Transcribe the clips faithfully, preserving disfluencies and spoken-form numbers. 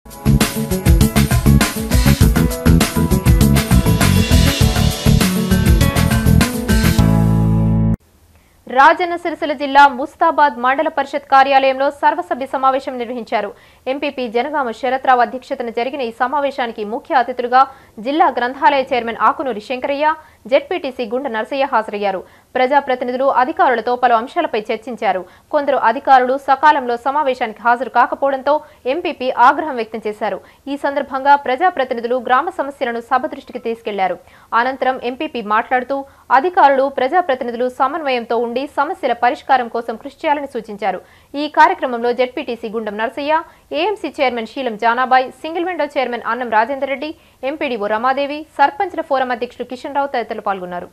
రాజన్న సిరిసిల్ల జిల్లా ముస్తాబాద్ మండల పరిషత్ కార్యాలయంలో సర్వసభ్య సమావేశం నిర్వహించారు. ఎంపీపీ జనగామ శరత్రావు అధ్యక్షతన జరిగిన ఈ సమావేశానికి ముఖ్య అతిథులుగా జిల్లా గ్రంథాలయ చైర్మన్ ఆకునూరి శంకరయ్య, జెడ్పీటీసీ గుండ నర్సయ్య హాజరయ్యారు. ప్రజాప్రతినిధులు అధికారులతో పలు అంశాలపై చర్చించారు. కొందరు అధికారులు సకాలంలో సమావేశానికి హాజరు కాకపోవడంతో ఎంపీపీ ఆగ్రహం వ్యక్తం చేశారు. ఈ సందర్భంగా ప్రజాప్రతినిధులు గ్రామ సమస్యలను సభ దృష్టికి తీసుకెళ్లారు. అనంతరం ఎంపీపీ మాట్లాడుతూ అధికారులు ప్రజాప్రతినిధులు సమన్వయంతో ఉండి సమస్యల పరిష్కారం కోసం కృషి చేయాలని సూచించారు. ఈ కార్యక్రమంలో ZPTC Gundam Narsaiah, AMC chairman Seelam Janabai, single window chairman Annam Rajender Reddy, MPDO Ramadevi, సర్పంచ్ల ఫోరం అధ్యక్షుడు కిషన్ రావు తదితరులు పాల్గొన్నారు.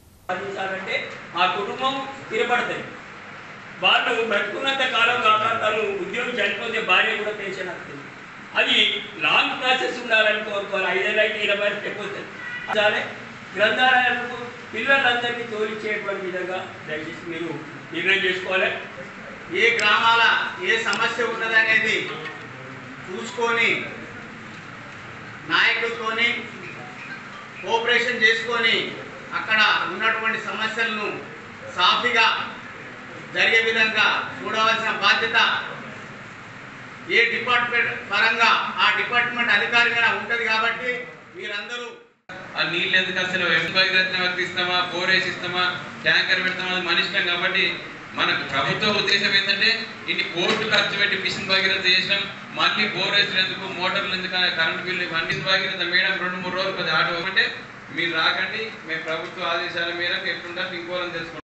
ఆ కుటుంబం స్థిరపడతాయి. వాళ్ళు బ్రతుకున్నంత కాలం కాక తను ఉద్యోగం చనిపోతే భార్య కూడా పెన్షన్ వస్తుంది. అది లాంగ్ ప్రాసెస్ ఉండాలని కోరుకోవాలి. ఐదేళ్ళు అయితే ఇరవై అయిపోతుంది. చాలా గ్రంథాలయాలకు పిల్లలందరికీ తోలిచ్చేటువంటి విధంగా దయచేసి మీరు నిర్ణయం చేసుకోవాలి. ఏ గ్రామాల ఏ సమస్య ఉన్నదనేది చూసుకొని నాయకులతోని కోఆపరేషన్ చేసుకొని అక్కడ ఉన్నటువంటి సమస్యలను సాఫీగా జరిగే విధంగా చూడవలసిన బాధ్యత ఏ డిపార్ట్మెంట్ పరంగా ఆ డిపార్ట్మెంట్ అధికారిగా ఉంటుంది. కాబట్టి మీరందరూ ఆ నీళ్ళు ఎందుకు అసలు ఎంపైరత్నం వర్తిస్తామా, బోర్ వేసిస్తామా, ట్యాంకర్ పెడతామా, అది మనిషికం. కాబట్టి మనకు ప్రభుత్వ ఉద్దేశం ఏంటంటే ఇన్ని కోర్టు ఖర్చు పెట్టి మిషన్ భగీరథ చేసినాం, మళ్ళీ బోర్ వేసినందుకు మోటార్లు ఎందుకు కరెంట్ బిల్లు ఇవన్నీ భగీరథ మేడం రెండు మూడు రోజులు కొద్దిగా ఆటో అంటే మీరు రాకండి, మేము ప్రభుత్వ ఆదేశాల మేరకు ఎట్లుంటారు ఇంకోవాలని తెలుసుకుంటాం.